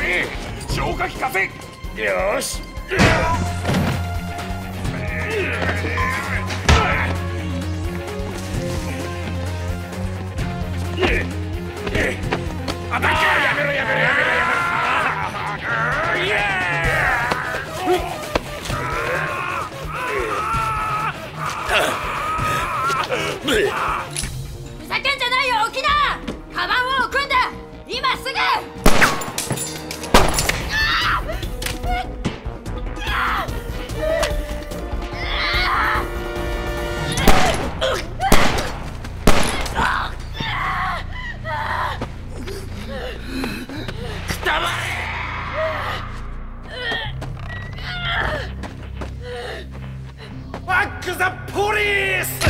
消火器貸せ。よーし。アタック。やめろやめろやめろやめろ。 ふざけんじゃないよ、起きな。カバンを置くんだ、今すぐ。 くたばれ。バックザポリス。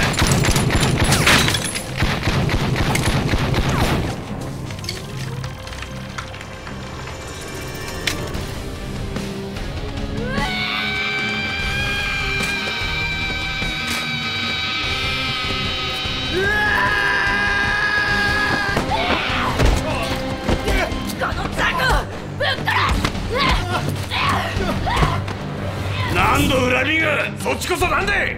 何の恨みが。そっちこそなんで。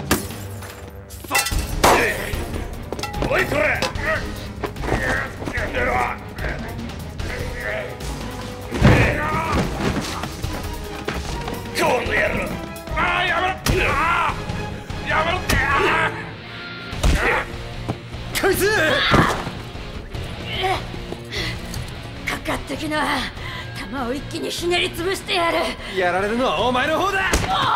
おいこれ。この野郎。ああやめろ。やめろって。こいつ。 かかってきな。弾を一気にひねり潰してやる。 やられるのはお前の方だ。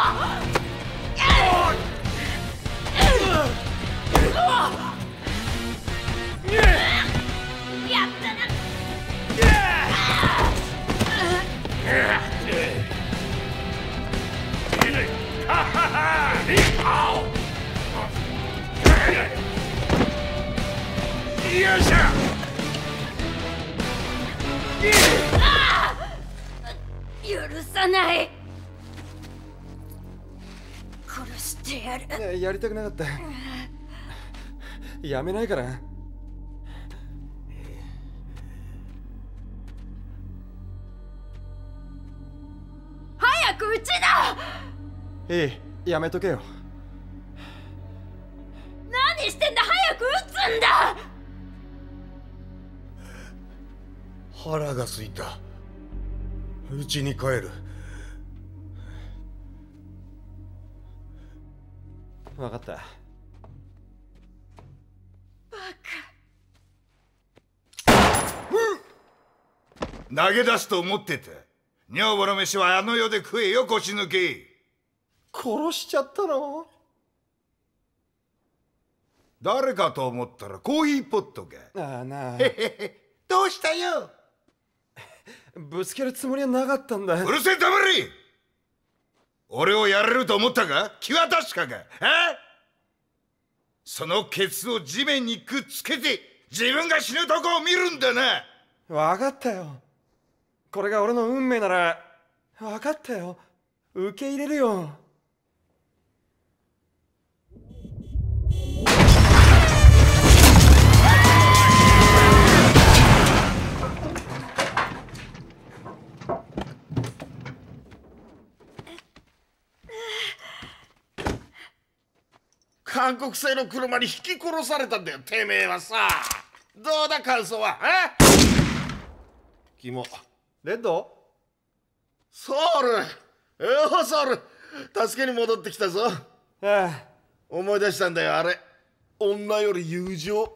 やったな。 よいしょ。 許さない。殺してやる。 やりたくなかった。やめないから。 早く撃ちな。 いい、やめとけよ。 何してんだ、早く撃つんだ。 腹が空いた。家に帰る。 分かった。 バカ。投げ出すと思ってた。女房の飯はあの世で食えよ、腰抜け。 殺しちゃったの？ 誰かと思ったらコーヒーポットか。 ああなあ。 どうしたよ。 ぶつけるつもりはなかったんだ。 うるせえ、黙れ。俺をやれると思ったか？気は確かか？そのケツを地面にくっつけて自分が死ぬとこを見るんだな。 分かったよ。これが俺の運命なら分かったよ。受け入れるよ。 韓国製の車に引き殺されたんだよ、てめえはさ。どうだ感想は。キモ。 レッド？ ソウル。ソウル、助けに戻ってきたぞ。 ああ。 思い出したんだよ、あれ。女より友情。